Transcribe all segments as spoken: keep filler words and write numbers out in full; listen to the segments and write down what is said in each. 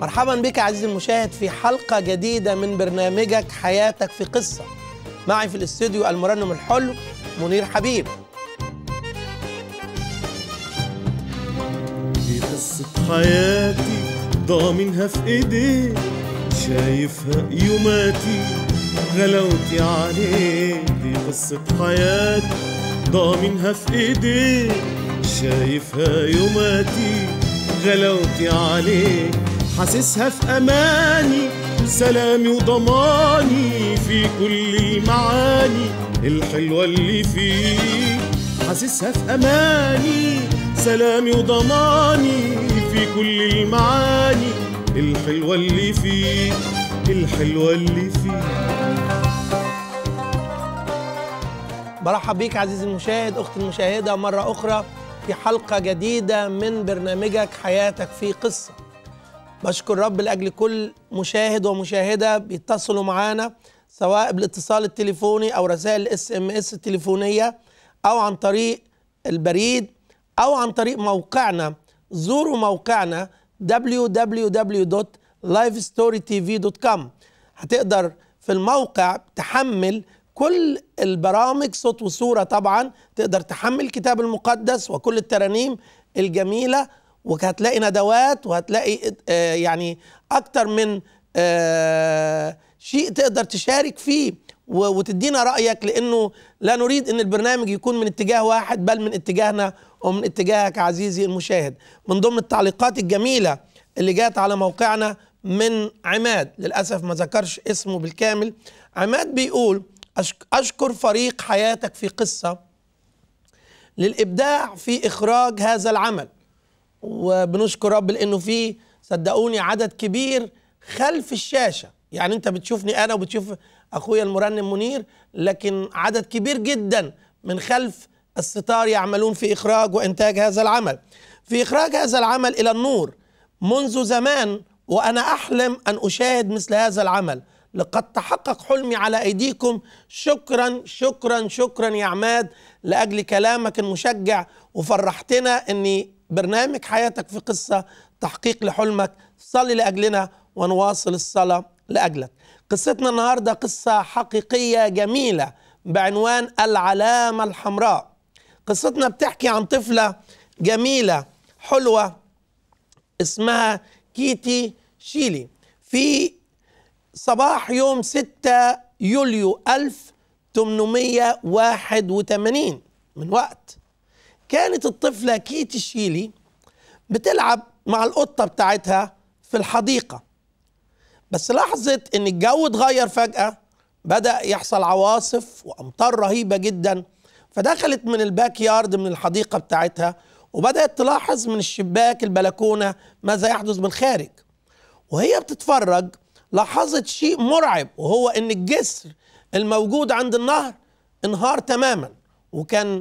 مرحبا بك عزيزي المشاهد في حلقة جديدة من برنامجك حياتك في قصة. معي في الاستوديو المرنم الحلو منير حبيب. دي قصة حياتي ضامنها في ايديك، شايفها يوماتي غلاوتي عليك. دي قصة حياتي ضامنها في ايديك، شايفها يوماتي غلاوتي عليك. حاسسها في اماني سلامي وضماني في كل المعاني الحلوة اللي فيك. حاسسها في اماني سلامي وضماني في كل المعاني الحلوة اللي فيك، الحلوة اللي فيك. برحب بيك عزيزي المشاهد أختي المشاهدة مرة أخرى في حلقة جديدة من برنامجك حياتك في قصة. بشكر رب لأجل كل مشاهد ومشاهدة بيتصلوا معانا سواء بالاتصال التليفوني أو رسائل الاس ام اس التليفونية أو عن طريق البريد أو عن طريق موقعنا. زوروا موقعنا دبليو دبليو دبليو دوت لايف ستوري تي في دوت كوم. هتقدر في الموقع تحمل كل البرامج صوت وصورة، طبعا تقدر تحمل الكتاب المقدس وكل الترانيم الجميلة، وهتلاقي ندوات وهتلاقي آه يعني أكتر من آه شيء تقدر تشارك فيه وتدينا رأيك، لأنه لا نريد أن البرنامج يكون من اتجاه واحد بل من اتجاهنا ومن اتجاهك عزيزي المشاهد. من ضمن التعليقات الجميلة اللي جات على موقعنا من عماد، للأسف ما ذكرش اسمه بالكامل. عماد بيقول: أشكر فريق حياتك في قصة للإبداع في إخراج هذا العمل، وبنشكر رب لأنه فيه صدقوني عدد كبير خلف الشاشة. يعني أنت بتشوفني أنا وبتشوف أخويا المرنم منير، لكن عدد كبير جدا من خلف الستار يعملون في إخراج وإنتاج هذا العمل، في إخراج هذا العمل إلى النور. منذ زمان وأنا أحلم أن أشاهد مثل هذا العمل، لقد تحقق حلمي على أيديكم. شكرا شكرا شكرا يا عماد لأجل كلامك المشجع، وفرحتنا أن برنامج حياتك في قصة تحقيق لحلمك. صلي لأجلنا ونواصل الصلاة لأجلك. قصتنا النهاردة قصة حقيقية جميلة بعنوان العلامة الحمراء. قصتنا بتحكي عن طفلة جميلة حلوة اسمها كيتي شيلي. في صباح يوم ستة يوليو ألف وثمانمائة وواحد وثمانين من وقت، كانت الطفلة كيتي شيلي بتلعب مع القطة بتاعتها في الحديقة، بس لاحظت ان الجو اتغير فجأة، بدأ يحصل عواصف وأمطار رهيبة جدا. فدخلت من الباك يارد من الحديقة بتاعتها وبدأت تلاحظ من الشباك البلكونة ماذا يحدث بالخارج. وهي بتتفرج لاحظت شيء مرعب، وهو ان الجسر الموجود عند النهر انهار تماما. وكان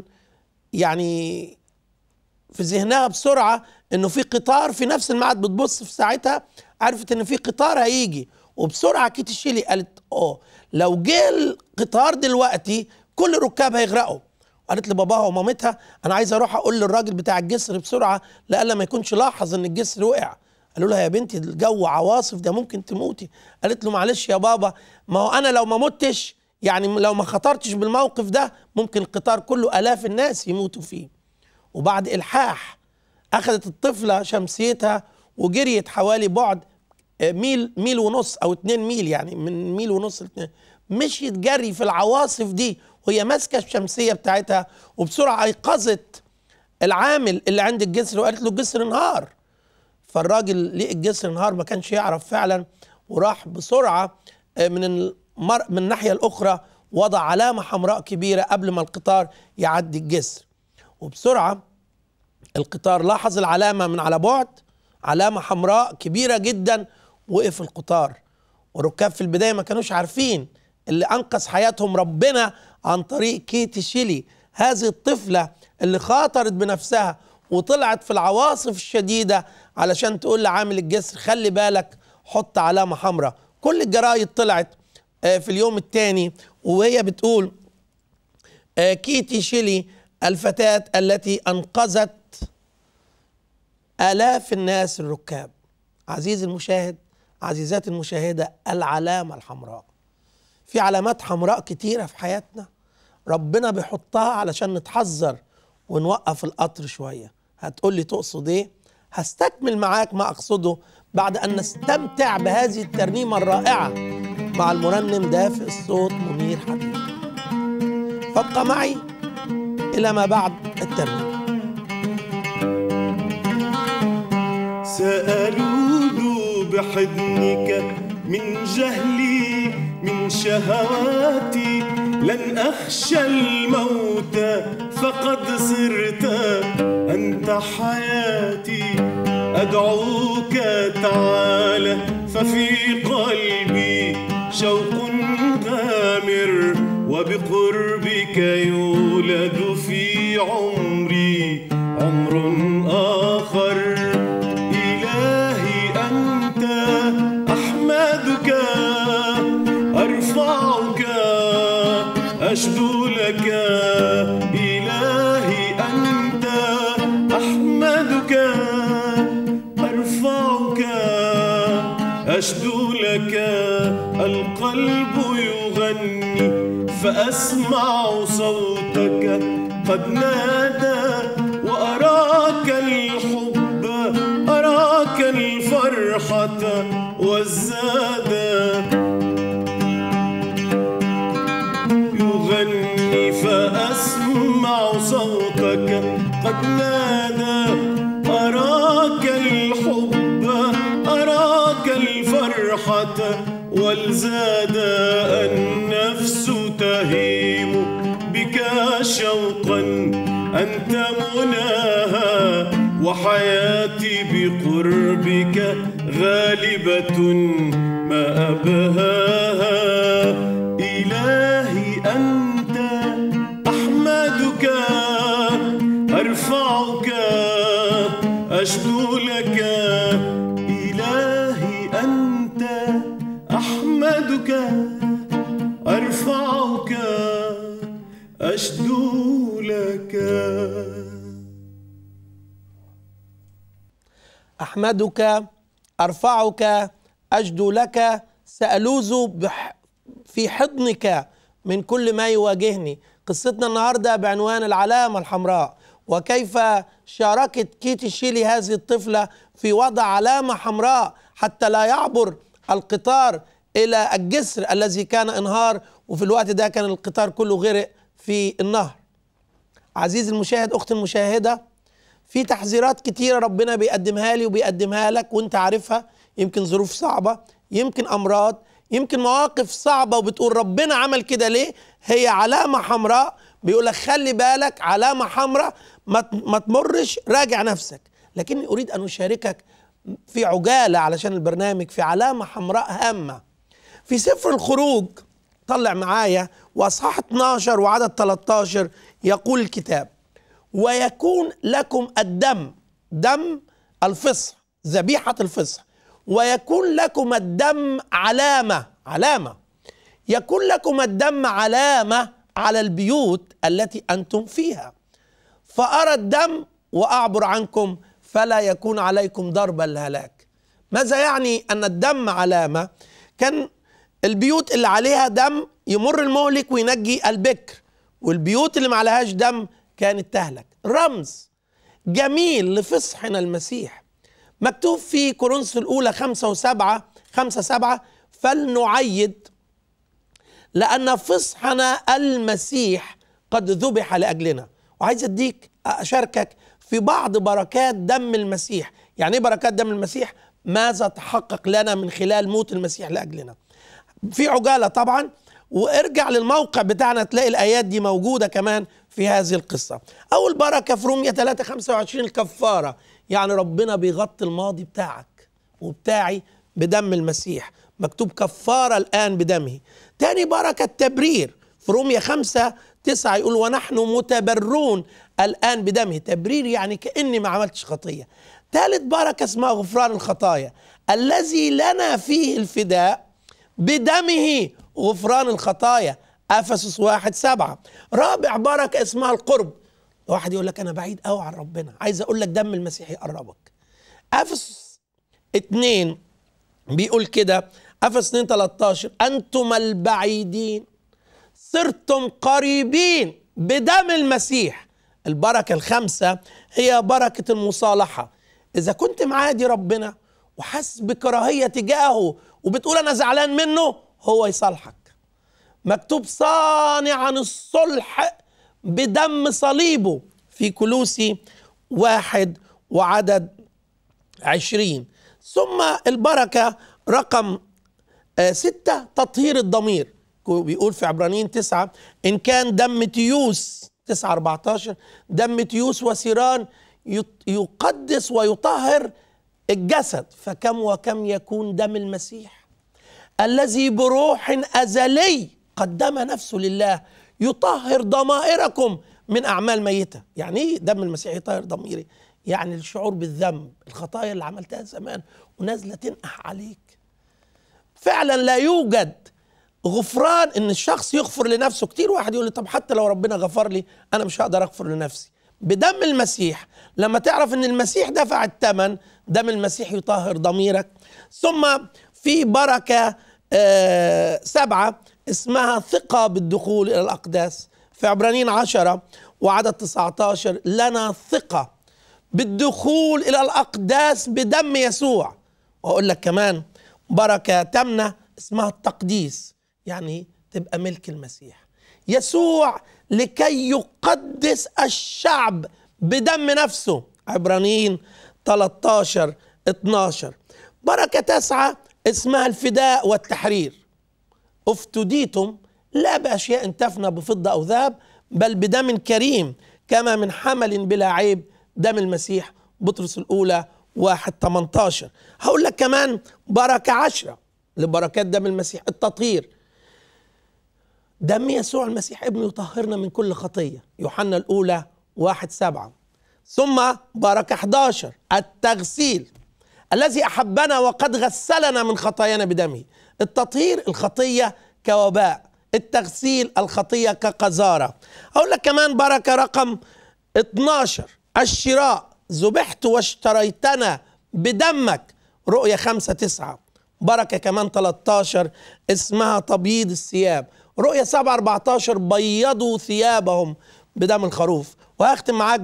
يعني في ذهنها بسرعة انه في قطار في نفس الميعاد. بتبص في ساعتها عرفت ان في قطار هيجي، وبسرعة كيتي شيلي قالت: اوه لو جه القطار دلوقتي كل الركاب هيغرقوا. قالت لباباها ومامتها: انا عايزه اروح اقول للراجل بتاع الجسر بسرعه لألا ما يكونش لاحظ ان الجسر وقع. قالوا لها: يا بنتي الجو عواصف، ده ممكن تموتي. قالت له: معلش يا بابا، ما هو انا لو ما متش، يعني لو ما خطرتش بالموقف ده، ممكن القطار كله الاف الناس يموتوا فيه. وبعد الحاح اخذت الطفله شمسيتها وجريت حوالي بعد ميل ميل ونص او اتنين ميل، يعني من ميل ونص لاتنين، مشيت جري في العواصف دي وهي ماسكه الشمسيه بتاعتها. وبسرعه ايقظت العامل اللي عند الجسر وقالت له: الجسر انهار. فالراجل لقى الجسر انهار، ما كانش يعرف فعلا، وراح بسرعه من المر... من الناحيه الاخرى وضع علامه حمراء كبيره قبل ما القطار يعدي الجسر. وبسرعه القطار لاحظ العلامه من على بعد، علامه حمراء كبيره جدا. وقف القطار، والركاب في البدايه ما كانوش عارفين اللي انقذ حياتهم ربنا عن طريق كيتي شيلي، هذه الطفله اللي خاطرت بنفسها وطلعت في العواصف الشديدة علشان تقول لعامل الجسر: خلي بالك، حط علامة حمراء. كل الجرايد طلعت في اليوم الثاني وهي بتقول: كيتي شيلي الفتاة التي أنقذت آلاف الناس الركاب. عزيزي المشاهد، عزيزاتي المشاهدة، العلامة الحمراء. في علامات حمراء كتيرة في حياتنا ربنا بيحطها علشان نتحذر ونوقف القطر شوية. هتقول لي تقصد ايه؟ هستكمل معاك ما أقصده بعد أن نستمتع بهذه الترنيمة الرائعة مع المرنم دافئ الصوت منير حبيب. فابقى معي إلى ما بعد الترنيمة. سألوذ بحضنك من جهلي من شهواتي، لن أخشى الموت فقد صرت أنت حياتي. أدعوك تعالى ففي قلبي شوق غامر، وبقربك يولد في عمري عمر آخر. إلهي أنت أحمدك أرفعك أشدو لك. إلهي أنت أحمدك أرفعك أشدو لك. القلب يغني فأسمع صوتك قد نادى، وأراك الحب أراك الفرحة والزاد. يغني فأسمع صوتك قد نادى، أراك الحب أراك الفرحة والزاد. النفس تهيم بك شوقا أنت مناها، وحياتي بقربك غالبة ما أبهاها. إلهي أنت أحمدك أرفعك أشدو لك. إلهي أنت أحمدك أرفعك أشدو لك. أحمدك أرفعك أجدو لك. سألوذ في حضنك من كل ما يواجهني. قصتنا النهاردة بعنوان العلامة الحمراء، وكيف شاركت كيتي شيلي هذه الطفلة في وضع علامة حمراء حتى لا يعبر القطار إلى الجسر الذي كان انهار، وفي الوقت ده كان القطار كله غرق في النهر. عزيزي المشاهد، أختي المشاهدة، في تحذيرات كتيرة ربنا بيقدمها لي وبيقدمها لك وانت عارفها. يمكن ظروف صعبة، يمكن أمراض، يمكن مواقف صعبة وبتقول ربنا عمل كده ليه؟ هي علامة حمراء بيقول لك خلي بالك، علامة حمراء ما تمرش، راجع نفسك. لكني أريد أن أشاركك في عجالة علشان البرنامج في علامة حمراء هامة في سفر الخروج. طلع معايا وأصحاح اتناشر وعدد تلتاشر. يقول الكتاب: ويكون لكم الدم، دم الفصح، ذبيحة الفصح، ويكون لكم الدم علامة، علامة يكون لكم الدم علامة على البيوت التي أنتم فيها، فأرى الدم وأعبر عنكم فلا يكون عليكم ضرب الهلاك. ماذا يعني أن الدم علامة؟ كان البيوت اللي عليها دم يمر المهلك وينجي البكر، والبيوت اللي ما عليهاش دم كانت تهلك. رمز جميل لفصحنا المسيح. مكتوب في كورنثوس الأولى خمسة وسبعة خمسة سبعة: فلنعيد لأن فصحنا المسيح قد ذبح لأجلنا. وعايز أديك أشاركك في بعض بركات دم المسيح. يعني إيه بركات دم المسيح؟ ماذا تحقق لنا من خلال موت المسيح لأجلنا؟ في عجالة طبعا، وارجع للموقع بتاعنا تلاقي الآيات دي موجودة كمان في هذه القصة. أول بركة في رومية ثلاثة خمسة وعشرين الكفارة، يعني ربنا بيغطي الماضي بتاعك وبتاعي بدم المسيح، مكتوب كفارة الآن بدمه. تاني بركة تبرير في رومية خمسة تسعة، يقول ونحن متبرون الآن بدمه. تبرير يعني كأني ما عملتش خطية. ثالث بركة اسمها غفران الخطايا، الذي لنا فيه الفداء بدمه غفران الخطايا، أفسس واحد سبعة. رابع بركة اسمها القرب. واحد يقول لك أنا بعيد قوي عن ربنا، عايز أقول لك دم المسيح يقربك. أفسس اتنين بيقول كده، أفسس اتنين تلتاشر، أنتم البعيدين صرتم قريبين بدم المسيح. البركة الخامسة هي بركة المصالحة. إذا كنت معادي ربنا وحاسس بكراهية تجاهه وبتقول أنا زعلان منه، هو يصالحك. مكتوب صانعا الصلح بدم صليبه في كولوسي واحد وعدد عشرين. ثم البركة رقم ستة تطهير الضمير. بيقول في عبرانيين تسعة، إن كان دم تيوس تسعة أربعتاشر، دم تيوس وسيران يقدس ويطهر الجسد، فكم وكم يكون دم المسيح الذي بروح أزلي قدم نفسه لله يطهر ضمائركم من أعمال ميتة. يعني إيه دم المسيح يطهر ضميري؟ يعني الشعور بالذنب، الخطايا اللي عملتها زمان ونازلة تنقح عليك. فعلا لا يوجد غفران ان الشخص يغفر لنفسه. كتير واحد يقول لي طب حتى لو ربنا غفر لي انا مش هقدر اغفر لنفسي. بدم المسيح، لما تعرف ان المسيح دفع الثمن، دم المسيح يطهر ضميرك. ثم في بركة آه سبعة اسمها ثقة بالدخول الى الاقداس. في عبرانيين عشرة وعدد تسعتاشر، لنا ثقة بالدخول الى الاقداس بدم يسوع. واقول لك كمان بركة تامنة اسمها التقديس، يعني تبقى ملك المسيح يسوع لكي يقدس الشعب بدم نفسه. عبرانيين تلتاشر اتناشر. بركة تسعة اسمها الفداء والتحرير. افتديتم لا بأشياء تفنى بفضة أو ذهب، بل بدم كريم كما من حمل بلا عيب، دم المسيح. بطرس الأولى واحد تمنتاشر. هقول لك كمان بركة عشرة لبركات دم المسيح، التطهير. دم يسوع المسيح ابنه يطهرنا من كل خطية، يوحنا الأولى واحد سبعة. ثم بركة حداشر التغسيل، الذي أحبنا وقد غسلنا من خطايانا بدمه. التطهير الخطية كوباء، التغسيل الخطية كقذارة. أقول لك كمان بركة رقم اتناشر الشراء، ذبحت واشتريتنا بدمك، رؤية خمسة تسعة. بركة كمان تلتاشر اسمها تبييض الثياب، رؤية سبعة أربعتاشر، بيضوا ثيابهم بدم الخروف. وهختم معاك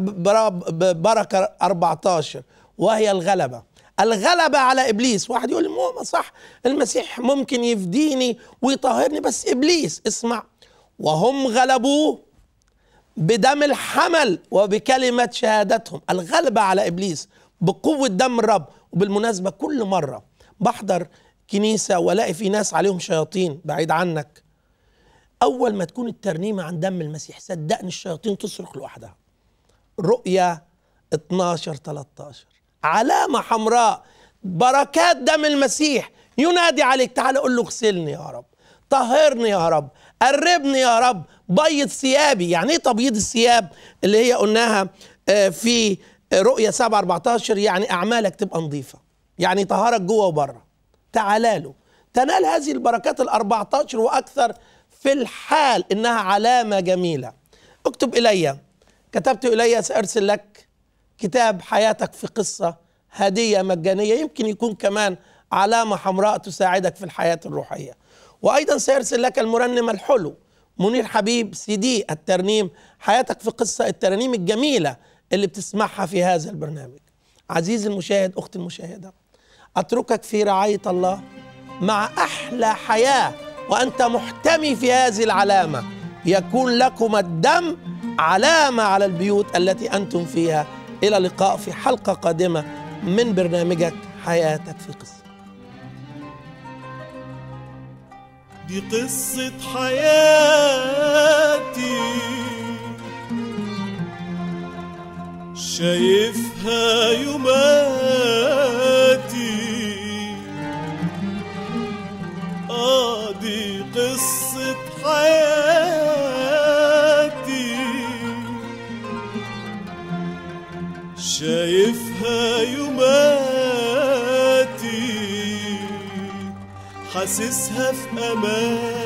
ببركة أربعتاشر وهي الغلبة، الغلبة على إبليس. واحد يقول لي مو صح، المسيح ممكن يفديني ويطهرني، بس إبليس اسمع، وهم غلبوه بدم الحمل وبكلمة شهادتهم. الغلبة على إبليس بقوة دم الرب. وبالمناسبة كل مرة بحضر كنيسة ولاقي في ناس عليهم شياطين بعيد عنك، أول ما تكون الترنيمة عن دم المسيح صدقني الشياطين تصرخ لوحدها. رؤية اتناشر تلتاشر علامة حمراء، بركات دم المسيح ينادي عليك، تعال قول له اغسلني يا رب، طهرني يا رب، قربني يا رب، بيض ثيابي. يعني ايه تبييض الثياب؟ اللي هي قلناها في رؤية سبعة أربعتاشر، يعني أعمالك تبقى نظيفة، يعني طهارك جوه وبره. تعال له تنال هذه البركات الأربعتاشر وأكثر في الحال إنها علامة جميلة. اكتب إلي، كتبت إلي سأرسل لك كتاب حياتك في قصة، هدية مجانية، يمكن يكون كمان علامة حمراء تساعدك في الحياة الروحية. وأيضا سيرسل لك المرنم الحلو منير حبيب سي دي الترنيم حياتك في قصة، الترانيم الجميلة اللي بتسمعها في هذا البرنامج. عزيزي المشاهد، أختي المشاهدة، أتركك في رعاية الله مع أحلى حياة وأنت محتمي في هذه العلامة. يكون لكم الدم علامة على البيوت التي أنتم فيها. إلى اللقاء في حلقة قادمة من برنامجك حياتك في قصة. دي قصة حياتي شايفها يوماتي، آه دي قصة حياتي شايفها يوماتي، حاسسها في أمان